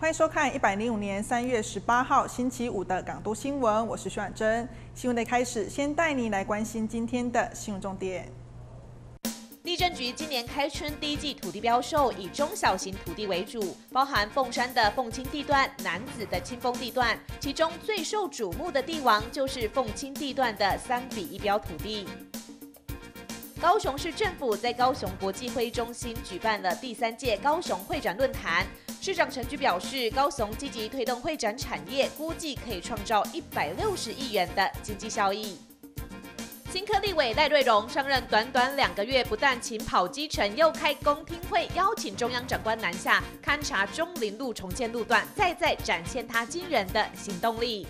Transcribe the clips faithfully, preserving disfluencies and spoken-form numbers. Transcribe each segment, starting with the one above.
欢迎收看一百零五年三月十八号星期五的港都新闻，我是徐婉珍。新闻的开始，先带你来关心今天的新闻重点。 地政局今年开春第一季土地标售以中小型土地为主，包含凤山的凤青地段、楠梓的清风地段，其中最受瞩目的地王就是凤青地段的三比一标土地。高雄市政府在高雄国际会议中心举办了第三届高雄会展论坛。市长陈菊表示，高雄积极推动会展产业，估计可以创造一百六十亿元的经济效益。新科立委赖瑞荣上任短短两个月，不但勤跑基层，又开公听会，邀请中央长官南下勘察中林路重建路段，再再展现他惊人的行动力。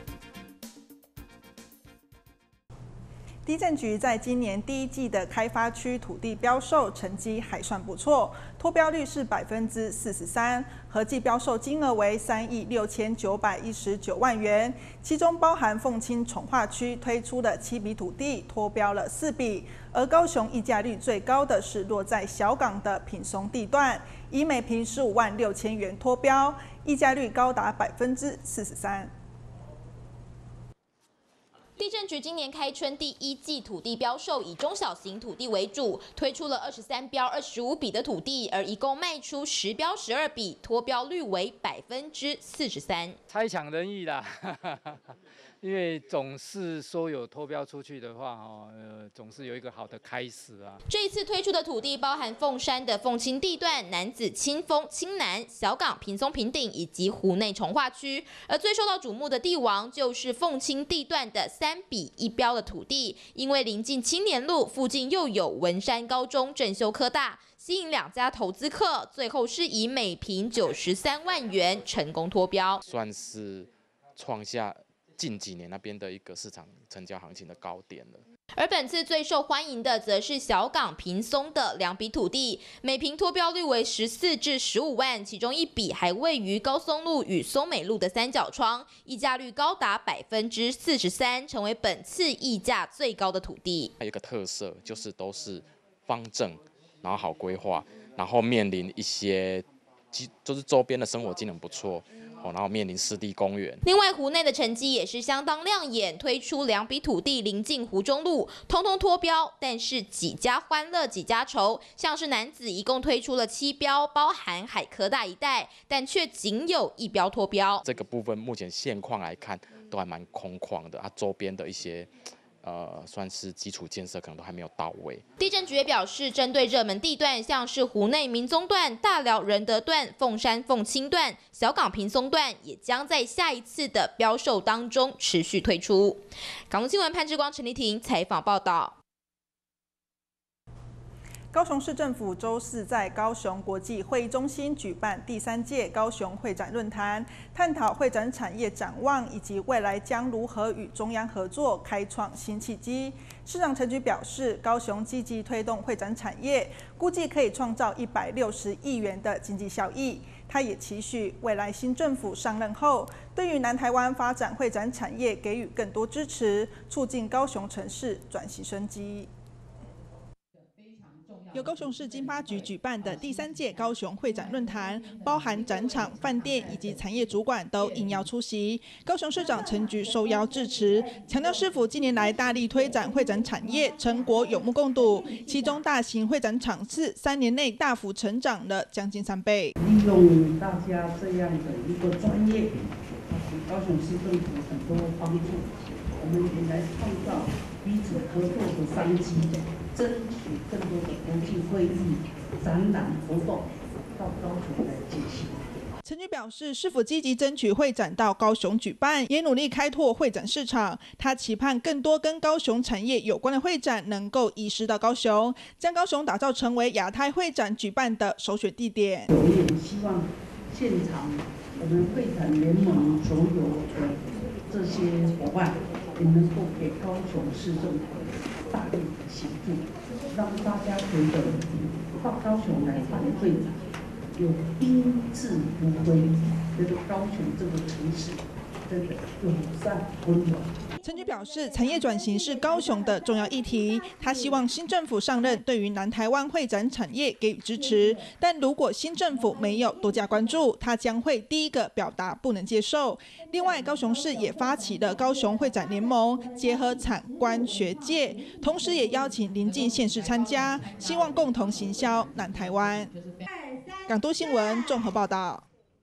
地政局在今年第一季的开发区土地标售成绩还算不错，脱标率是百分之四十三，合计标售金额为三亿六千九百一十九万元，其中包含凤青重划区推出的七笔土地脱标了四笔，而高雄溢价率最高的是落在小港的品松地段，以每坪十五万六千元脱标，溢价率高达百分之四十三。 地政局今年开春第一季土地标售以中小型土地为主，推出了二十三标二十五笔的土地，而一共卖出十标十二笔，脱标率为百分之四十三。 差强人意啦，因为总是说有脱标出去的话，哦，呃，总是有一个好的开始啊。 这一次推出的土地包含凤山的凤青地段、楠梓、清风、清南、小港、屏松、平顶以及湖内重划区，而最受到瞩目的地王就是凤青地段的三比一标的土地，因为临近青年路，附近又有文山高中、正修科大，吸引两家投资客，最后是以每坪九十三万元成功脱标， 算是创下近几年那边的一个市场成交行情的高点了。 而本次最受欢迎的则是小港屏松的两笔土地，每坪脱标率为十四至十五万，其中一笔还位于高松路与松美路的三角窗，溢价率高达百分之四十三，成为本次溢价最高的土地。 还有一个特色就是都是方正，然后好规划，然后面临一些就是周边的生活机能不错。然后面临湿地公园。 另外，湖内的成绩也是相当亮眼，推出两笔土地临近湖中路，通通脱标。但是几家欢乐几家愁，像是楠梓一共推出了七标，包含海科大一带，但却仅有一标脱标。 这个部分目前现况来看，都还蛮空旷的，啊，周边的一些。呃，算是基础建设可能都还没有到位。 地政局也表示，针对热门地段，像是湖内民宗段、大寮仁德段、凤山凤青段、小港屏松段，也将在下一次的标售当中持续推出。港都新闻潘志光、陈丽婷采访报道。 高雄市政府周四在高雄国际会议中心举办第三届高雄会展论坛，探讨会展产业展望以及未来将如何与中央合作开创新契机。市长陈菊表示，高雄积极推动会展产业，估计可以创造一百六十亿元的经济效益。他也期许未来新政府上任后，对于南台湾发展会展产业给予更多支持，促进高雄城市转型升级。由高雄市经发局举办的第三届高雄会展论坛，包含展场、饭店以及产业主管都应邀出席。高雄市长陈菊受邀致辞，强调市府近年来大力推展会展产业，成果有目共睹。其中大型会展场次三年内大幅成长了将近三倍。 利用大家这样的一个专业，高雄市政府很多帮助，我们也来创造彼此合作的商机。争取更多的国际会议、展览活动到高雄来进行。 陈菊表示，市府积极争取会展到高雄举办，也努力开拓会展市场。他期盼更多跟高雄产业有关的会展能够移师到高雄，将高雄打造成为亚太会展举办的首选地点。 我也希望现场我们会展联盟所有的这些伙伴，也能够给高雄市政府大力的协助，让大家觉得到高雄来办会展有宾至如归，觉得高雄这个城市真的友善温暖。 陈菊表示，产业转型是高雄的重要议题，他希望新政府上任对于南台湾会展产业给予支持，但如果新政府没有多加关注，他将会第一个表达不能接受。另外，高雄市也发起了高雄会展联盟，结合产官学界，同时也邀请邻近县市参加，希望共同行销南台湾。港都新闻综合报道。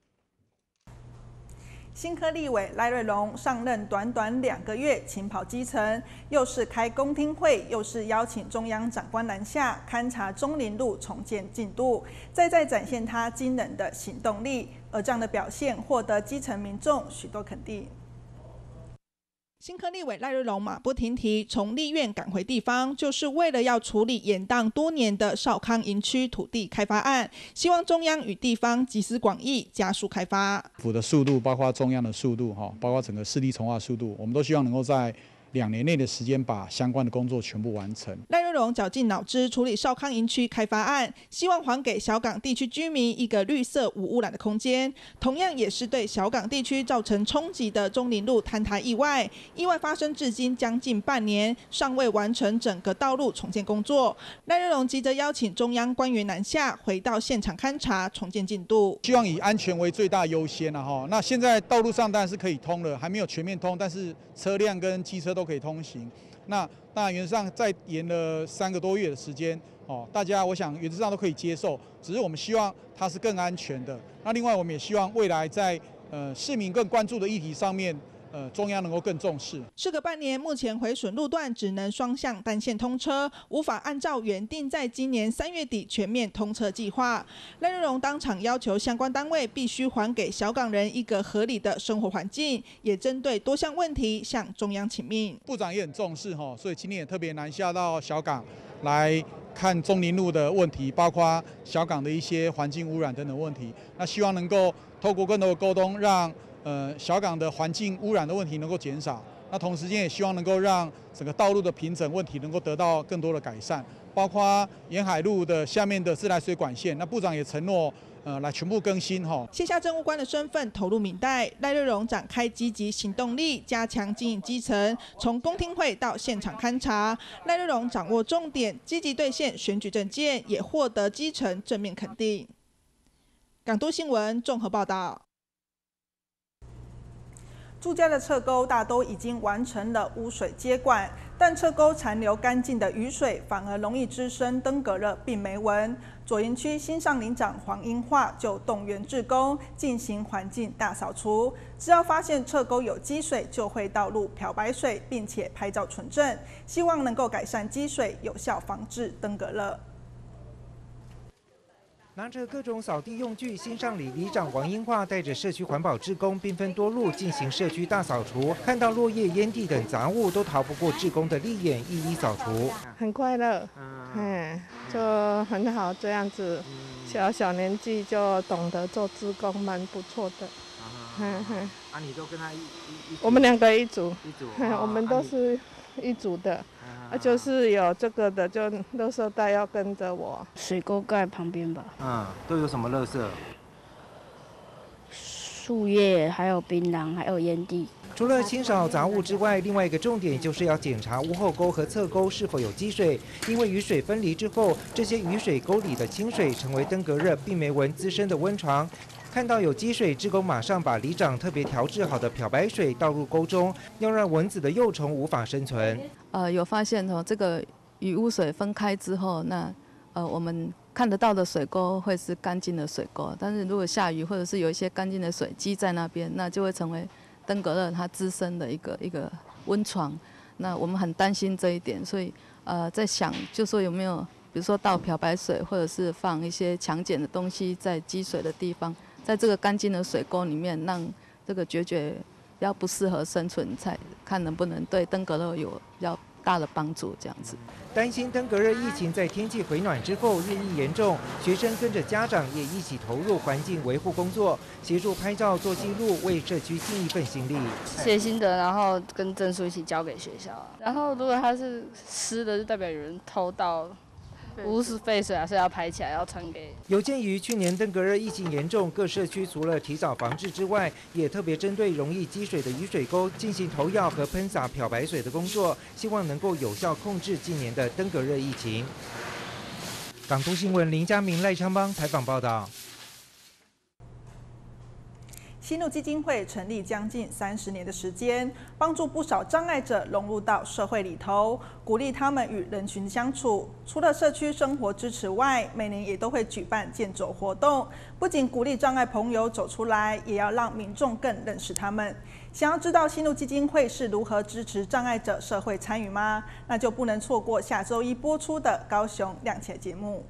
新科立委赖瑞隆上任短短两个月，勤跑基层，又是开公听会，又是邀请中央长官南下勘察中林路重建进度，再再展现他惊人的行动力。而这样的表现获得基层民众许多肯定。新科立委赖瑞隆马不停蹄从立院赶回地方，就是为了要处理延宕多年的少康营区土地开发案，希望中央与地方集思广益，加速开发。 府的速度，包括中央的速度，哈，包括整个市地重划速度，我们都希望能够在两年内的时间把相关的工作全部完成。 赖瑞隆绞尽脑汁处理少康营区开发案，希望还给小港地区居民一个绿色无污染的空间，同样也是对小港地区造成冲击的中林路坍塌意外。意外发生至今将近半年，尚未完成整个道路重建工作。赖瑞隆急着邀请中央官员南下，回到现场勘察重建进度， 希望以安全为最大优先啊哈。那现在道路上当然是可以通了，还没有全面通，但是车辆跟机车都可以通行。那那原则上再延了三个多月的时间，哦，大家我想原则上都可以接受，只是我们希望它是更安全的。那另外我们也希望未来在呃市民更关注的议题上面。呃，中央能够更重视。 事隔半年，目前回损路段只能双向单线通车，无法按照原定在今年三月底全面通车计划。赖瑞隆当场要求相关单位必须还给小港人一个合理的生活环境，也针对多项问题向中央请命。 部长也很重视哈，所以今天也特别南下到小港来看中林路的问题，包括小港的一些环境污染等等问题。那希望能够透过更多的沟通，让呃，小港的环境污染的问题能够减少，那同时间也希望能够让整个道路的平整问题能够得到更多的改善，包括沿海路的下面的自来水管线，那部长也承诺，呃，来全部更新哈。 卸下政务官的身份，投入民代，赖瑞隆展开积极行动力，加强经营基层，从公听会到现场勘察，赖瑞隆掌握重点，积极兑现选举政见，也获得基层正面肯定。港都新闻综合报道。住家的侧沟大都已经完成了污水接管，但侧沟残留干净的雨水反而容易滋生登革热病媒蚊。左营区新上林长黄英化就动员志工进行环境大扫除，只要发现侧沟有积水，就会倒入漂白水，并且拍照存证，希望能够改善积水，有效防治登革热。 拿着各种扫地用具，新上里里长王英化带着社区环保志工兵分多路进行社区大扫除，看到落叶、烟蒂等杂物都逃不过志工的利眼，一一扫除。 很快乐，嗯，就很好，这样子，小小年纪就懂得做志工，蛮不错的。嗯嗯。 啊，你都跟他一一， 我们两个一组， 一组， 我们都是一组的。啊，就是有这个的，就垃圾袋要跟着我。 水沟盖旁边吧。 嗯，都有什么垃圾？ 树叶，还有槟榔，还有烟蒂。 除了清扫杂物之外，另外一个重点就是要检查屋后沟和侧沟是否有积水，因为雨水分离之后，这些雨水沟里的清水成为登革热病媒蚊滋生的温床。看到有积水，志工马上把里长特别调制好的漂白水倒入沟中，要让蚊子的幼虫无法生存。 呃，有发现哦，这个雨污水分开之后，那呃我们看得到的水沟会是干净的水沟，但是如果下雨或者是有一些干净的水积在那边，那就会成为登革热它滋生的一个一个温床。那我们很担心这一点，所以呃在想，就说有没有比如说倒漂白水，或者是放一些强碱的东西在积水的地方。在这个干净的水沟里面，让这个决绝比较不适合生存，才看能不能对登革热有比较大的帮助。这样子， 担心登革热疫情在天气回暖之后日益严重，学生跟着家长也一起投入环境维护工作，协助拍照做记录，为社区尽一份心力。 写心得，然后跟证书一起交给学校。然后如果它是湿的，就代表有人偷到。 污废水还是要排起来，要传给。 有鉴于去年登革热疫情严重，各社区除了提早防治之外，也特别针对容易积水的雨水沟进行投药和喷洒漂白水的工作，希望能够有效控制今年的登革热疫情。港都新闻林佳明、赖昌邦采访报道。 新路基金会成立将近三十年的时间，帮助不少障碍者融入到社会里头，鼓励他们与人群相处。除了社区生活支持外，每年也都会举办健走活动，不仅鼓励障碍朋友走出来，也要让民众更认识他们。想要知道新路基金会是如何支持障碍者社会参与吗？那就不能错过下周一播出的高雄亮起来节目。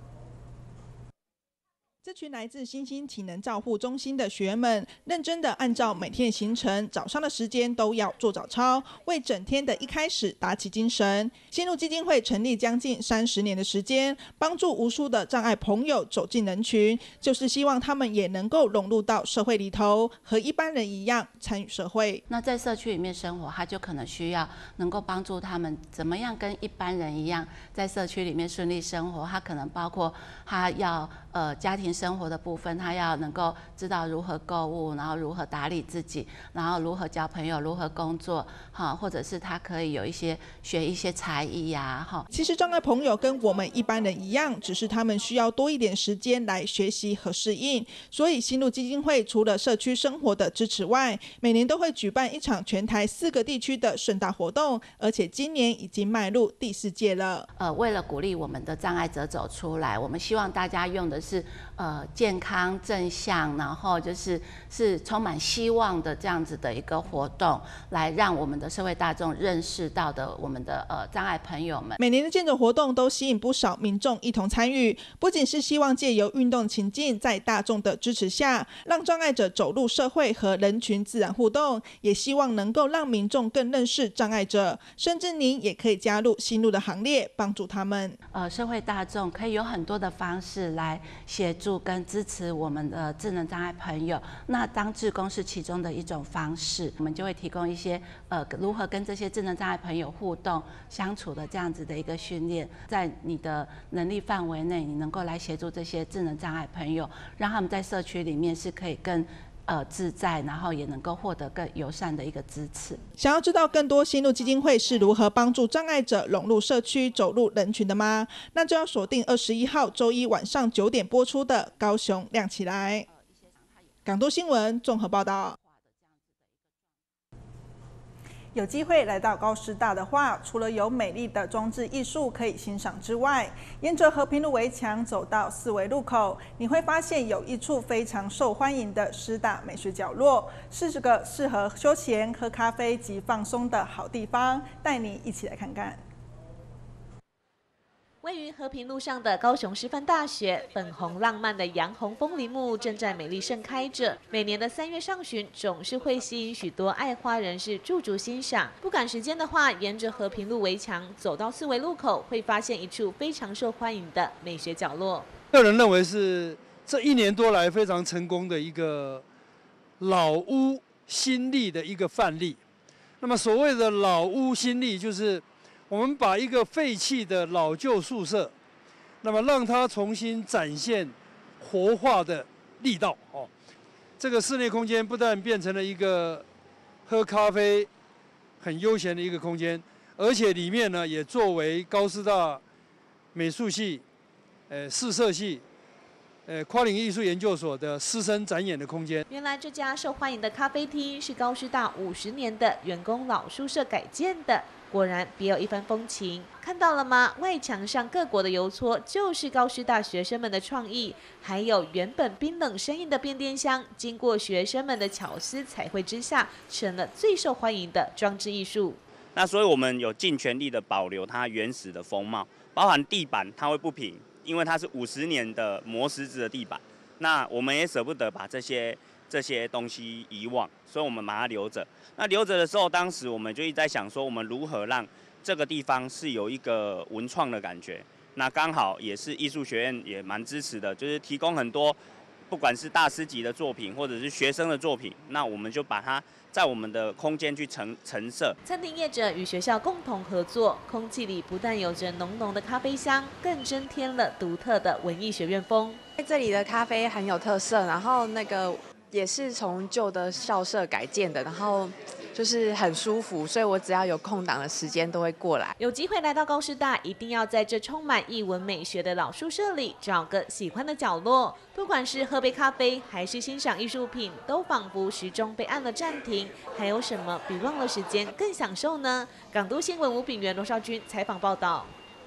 这群来自新兴体能照护中心的学员们，认真的按照每天的行程，早上的时间都要做早操，为整天的一开始打起精神。新路基金会成立将近三十年的时间，帮助无数的障碍朋友走进人群，就是希望他们也能够融入到社会里头，和一般人一样参与社会。 那在社区里面生活，他就可能需要能够帮助他们怎么样跟一般人一样，在社区里面顺利生活。他可能包括他要呃家庭生活的部分，他要能够知道如何购物，然后如何打理自己，然后如何交朋友，如何工作，哈，或者是他可以有一些学一些才艺呀，哈。 其实障碍朋友跟我们一般人一样，只是他们需要多一点时间来学习和适应。所以新路基金会除了社区生活的支持外，每年都会举办一场全台四个地区的盛大活动，而且今年已经迈入第四届了。 呃，为了鼓励我们的障碍者走出来，我们希望大家用的是呃健康正向，然后就是是充满希望的这样子的一个活动，来让我们的社会大众认识到的我们的呃障碍朋友们。 每年的健走活动都吸引不少民众一同参与，不仅是希望借由运动情境，在大众的支持下，让障碍者走入社会和人群自然互动，也希望能够让民众更认识障碍者，甚至您也可以加入新路的行列，帮助他们。 呃，社会大众可以有很多的方式来协助跟支持我们的智能障碍朋友，那当志工是其中的一种方式，我们就会提供一些呃如何跟这些智能障碍朋友互动相处的这样子的一个训练，在你的能力范围内，你能够来协助这些智能障碍朋友，让他们在社区里面是可以更呃自在，然后也能够获得更友善的一个支持。 想要知道更多新路基金会是如何帮助障碍者融入社区、走入人群的吗？那就要锁定二十一号周一晚上九点播出的《高雄亮起来》。港都新闻综合报道。有机会来到高师大的话，除了有美丽的装置艺术可以欣赏之外，沿着和平路围墙走到四维路口，你会发现有一处非常受欢迎的师大美学角落，是这个适合休闲、喝咖啡及放松的好地方，带你一起来看看。 位于和平路上的高雄师范大学，粉红浪漫的洋红枫林木正在美丽盛开着。每年的三月上旬，总是会吸引许多爱花人士驻足欣赏。不赶时间的话，沿着和平路围墙走到四维路口，会发现一处非常受欢迎的美学角落。 个人认为是这一年多来非常成功的一个老屋新立的一个范例。那么所谓的老屋新立，就是我们把一个废弃的老旧宿舍，那么让它重新展现活化的力道哦。这个室内空间不但变成了一个喝咖啡很悠闲的一个空间，而且里面呢也作为高师大美术系、呃视色系、呃跨领艺术研究所的师生展演的空间。 原来这家受欢迎的咖啡厅是高师大五十年的员工老宿舍改建的。果然别有一番风情，看到了吗？外墙上各国的邮戳就是高师大学生们的创意，还有原本冰冷生硬的变电箱，经过学生们的巧思彩绘之下，成了最受欢迎的装置艺术。 那所以我们有尽全力的保留它原始的风貌，包含地板它会不平，因为它是五十年的磨石子的地板，那我们也舍不得把这些。这些东西遗忘，所以我们把它留着。那留着的时候，当时我们就一直在想说，我们如何让这个地方是有一个文创的感觉。那刚好也是艺术学院也蛮支持的，就是提供很多不管是大师级的作品，或者是学生的作品，那我们就把它在我们的空间去陈陈设。 餐厅业者与学校共同合作，空气里不但有着浓浓的咖啡香，更增添了独特的文艺学院风。 这里的咖啡很有特色，然后那个也是从旧的校舍改建的，然后就是很舒服，所以我只要有空档的时间都会过来。 有机会来到高师大，一定要在这充满艺文美学的老宿舍里找个喜欢的角落，不管是喝杯咖啡，还是欣赏艺术品，都仿佛时钟被按了暂停。还有什么比忘了时间更享受呢？港都新闻吴炳元、罗少君采访报道。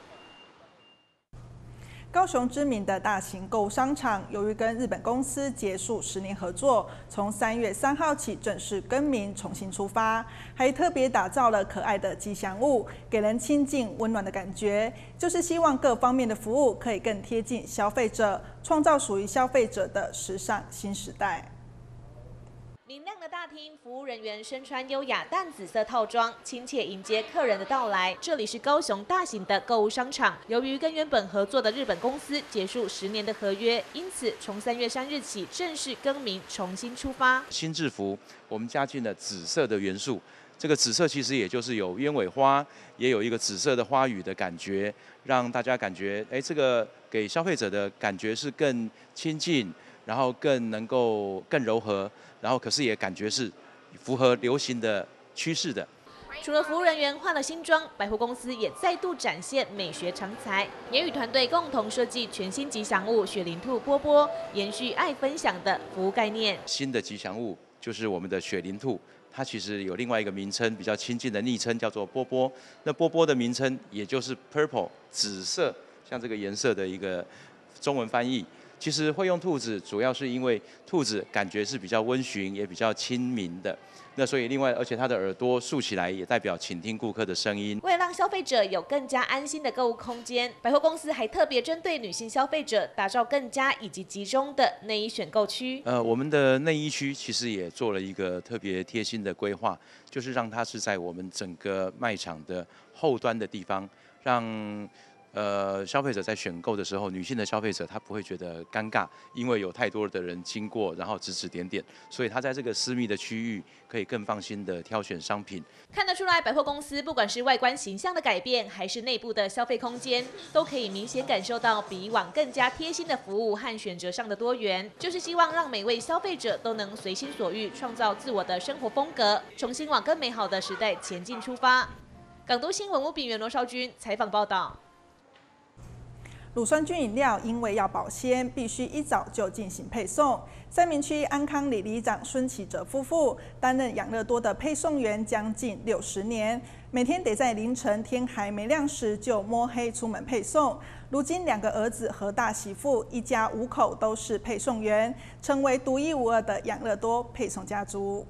高雄知名的大型购物商场，由于跟日本公司结束十年合作，从三月三号起正式更名，重新出发，还特别打造了可爱的吉祥物，给人亲近温暖的感觉。就是希望各方面的服务可以更贴近消费者，创造属于消费者的时尚新时代。 明亮的大厅，服务人员身穿优雅淡紫色套装，亲切迎接客人的到来。这里是高雄大型的购物商场，由于跟原本合作的日本公司结束十年的合约，因此从三月三日起正式更名，重新出发。 新制服我们加进了紫色的元素，这个紫色其实也就是有鸢尾花，也有一个紫色的花语的感觉，让大家感觉，哎，这个给消费者的感觉是更亲近，然后更能够更柔和。然后，可是也感觉是符合流行的趋势的。 除了服务人员换了新装，百货公司也再度展现美学长才，也与团队共同设计全新吉祥物雪灵兔波波，延续爱分享的服务概念。 新的吉祥物就是我们的雪灵兔，它其实有另外一个名称，比较亲近的昵称叫做波波。那波波的名称也就是 purple 紫色，像这个颜色的一个中文翻译。其实会用兔子，主要是因为兔子感觉是比较温驯，也比较亲民的。那所以另外，而且它的耳朵竖起来，也代表倾听顾客的声音。 为了让消费者有更加安心的购物空间，百货公司还特别针对女性消费者，打造更加以及集中的内衣选购区。 呃，我们的内衣区其实也做了一个特别贴心的规划，就是让它是在我们整个卖场的后端的地方，让。呃，消费者在选购的时候，女性的消费者她不会觉得尴尬，因为有太多的人经过，然后指指点点，所以她在这个私密的区域可以更放心的挑选商品。 看得出来，百货公司不管是外观形象的改变，还是内部的消费空间，都可以明显感受到比以往更加贴心的服务和选择上的多元，就是希望让每位消费者都能随心所欲，创造自我的生活风格，重新往更美好的时代前进出发。港都新闻吴炳元、罗少君采访报道。 乳酸菌饮料因为要保鲜，必须一早就进行配送。三民区安康里里长孙启哲夫妇担任养乐多的配送员将近六十年，每天得在凌晨天还没亮时就摸黑出门配送。如今两个儿子和大媳妇一家五口都是配送员，成为独一无二的养乐多配送家族。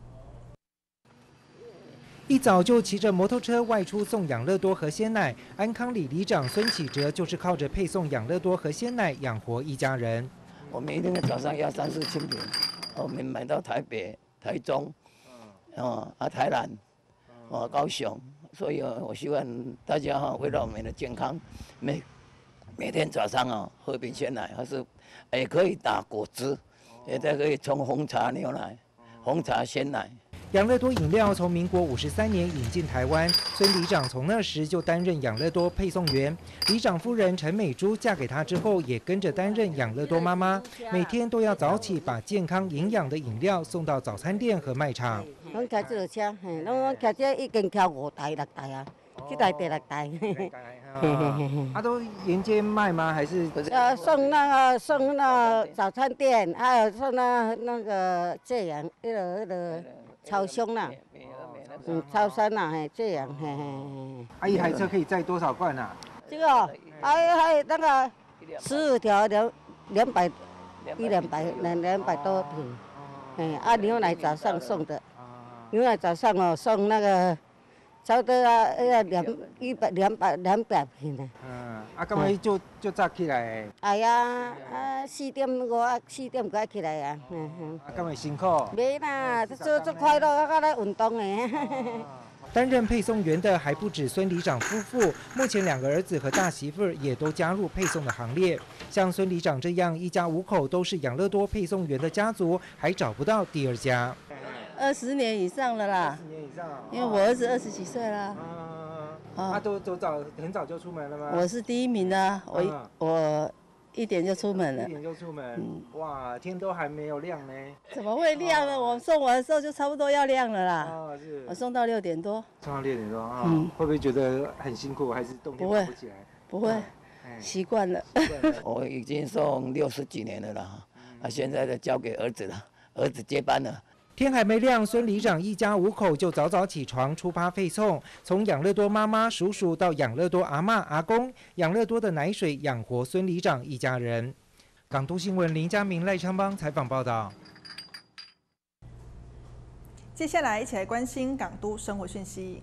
一早就骑着摩托车外出送养乐多和鲜奶，安康里里长孙启哲就是靠着配送养乐多和鲜奶养活一家人。 我们一天早上要三四千瓶，我们买到台北、台中，哦啊台南，哦高雄，所以我希望大家哈为了我们的健康，每每天早上啊喝瓶鲜奶，还是也可以打果汁，也再可以冲红茶牛奶、红茶鲜奶。 养乐多饮料从民国五十三年引进台湾，孙里长从那时就担任养乐多配送员。里长夫人陈美珠嫁给他之后，也跟着担任养乐多妈妈，每天都要早起把健康营养的饮料送到早餐店和卖场。 拢开这车，嘿，拢开这已经开五台六台啊，这台第六台。 他都沿街卖吗？还是？ 呃，送那个送那早餐店，还有送那那个这样，那个那个。超凶啦，嗯，超商啦，嘿，这样，嘿嘿嘿。 啊，一台车可以载多少罐啊？ 这个，还还那个十五条两两百一两百两两百多瓶，哎，啊牛奶早上送的，牛奶早上哦送那个，差不多啊要两一百两百两百瓶的。 嗯，啊，干嘛就就早起来？ 哎呀，啊四点我四点该起来啊，嗯嗯。 啊，干嘛辛苦？ 没啦，做做快乐，啊，来运动的。 担任配送员的还不止孙里长夫妇，目前两个儿子和大媳妇儿也都加入配送的行列。像孙里长这样一家五口都是养乐多配送员的家族，还找不到第二家。 二十年以上了啦， 二十年以上啊， 因为我儿子二十几岁啦。 啊，他都都早很早就出门了吗？ 我是第一名的，我、啊、我一点就出门了。 一点就出门，嗯、哇，天都还没有亮呢。 怎么会亮呢？我送完的时候就差不多要亮了啦。 啊，是。 我送到六点多。 送到六点多啊，嗯、会不会觉得很辛苦，还是冬天跑不起来？ 不会，习惯了。 我已经送六十几年了啦，啊，现在就交给儿子了，儿子接班了。 天还没亮，孙里长一家五口就早早起床出发配送，从养乐多妈妈、叔叔到养乐多阿嬷、阿公，养乐多的奶水养活孙里长一家人。港都新闻林家明、赖昌邦采访报道。 接下来一起来关心港都生活讯息。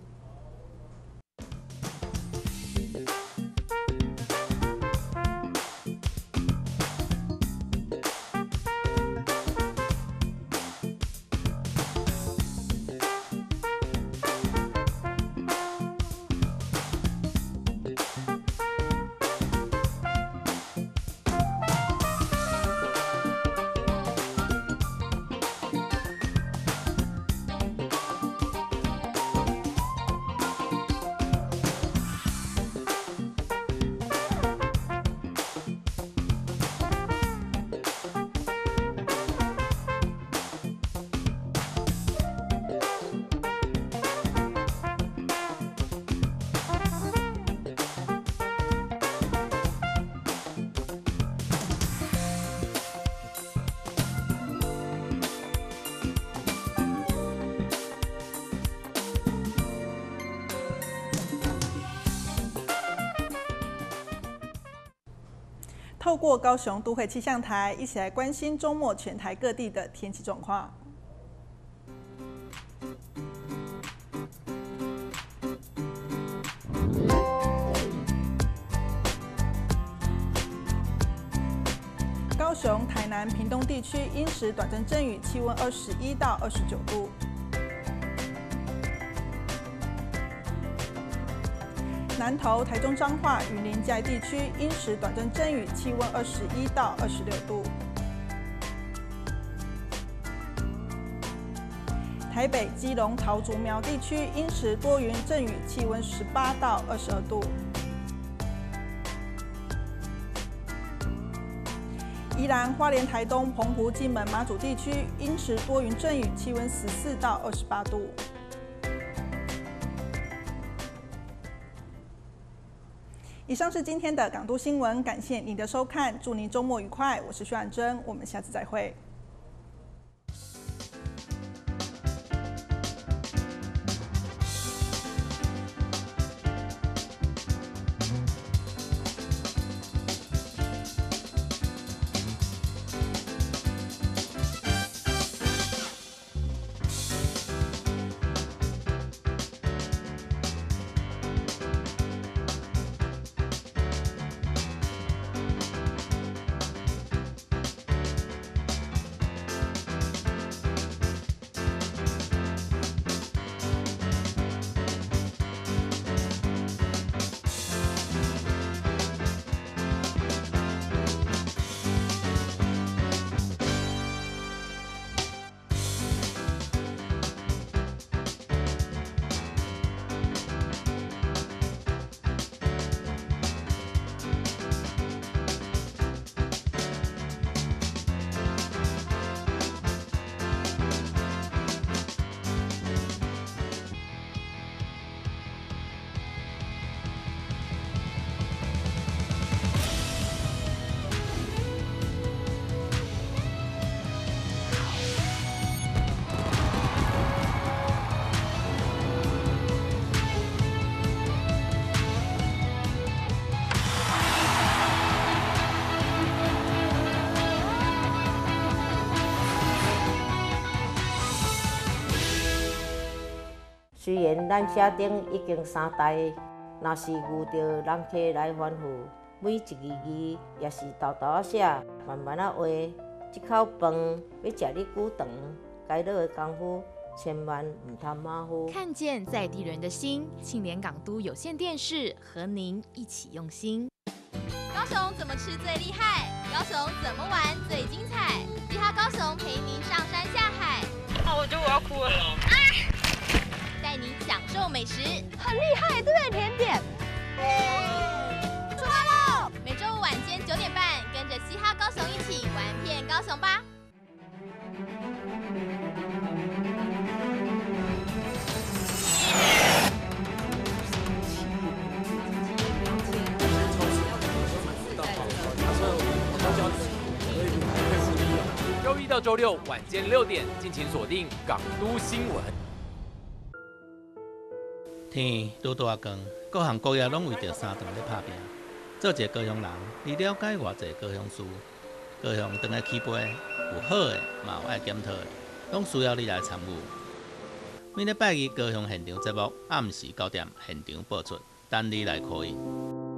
透过高雄都会气象台，一起来关心周末全台各地的天气状况。高雄、台南、屏东地区因时短阵阵雨，气温二十一到二十九度。南投、台中彰化、云林嘉义地区因时短阵阵雨，气温二十一到二十六度。台北、基隆、桃竹苗地区因时多云阵雨，气温十八到二十二度。宜兰、花莲、台东、澎湖、金门、马祖地区因时多云阵雨，气温十四到二十八度。以上是今天的港都新闻，感谢您的收看，祝您周末愉快。我是徐婉珍，我们下次再会。 虽然咱车顶已经三代，若是遇到人客来反复，每一字字也是豆豆啊写，慢慢啊画。一口饭要食你久长，该落的功夫千万唔通马虎。 看见在地人的心，庆联港都有线电视和您一起用心。高雄怎么吃最厉害？高雄怎么玩最精彩？嘻哈高雄陪您上山下海。 啊，我觉得我要哭了。啊！ 带您享受美食， 很厉害，对不对？甜点。 出发喽！每周五晚间九点半，跟着嘻哈高雄一起玩遍高雄吧。 周一到周六晚间六点，敬请锁定港都新闻。 天愈大光，各行各业拢为着三顿咧打拼。做一个高雄人，你了解偌济高雄事，高雄当个起飞，有好的，嘛有爱检讨的，拢需要你来参与。每礼拜二高雄现场节目暗时九点现场播出，等你来考验。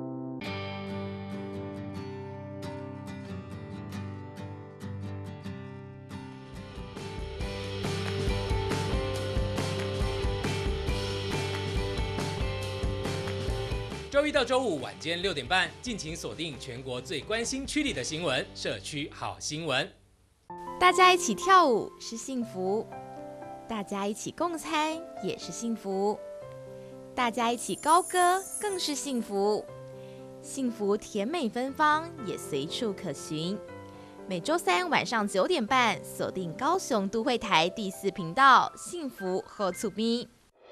周一到周五晚间六点半，敬请锁定全国最关心区里的新闻——社区好新闻。 大家一起跳舞是幸福，大家一起共餐也是幸福，大家一起高歌更是幸福。幸福甜美芬芳，也随处可寻。每周三晚上九点半，锁定高雄都会台第四频道，幸福好厝边。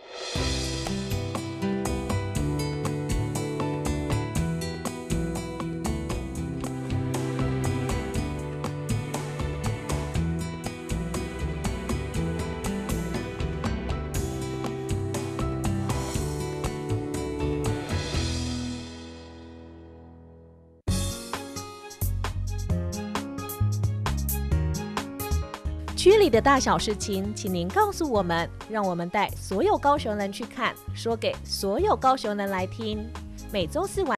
区里的大小事情，请您告诉我们，让我们带所有高雄人去看，说给所有高雄人来听。每周四晚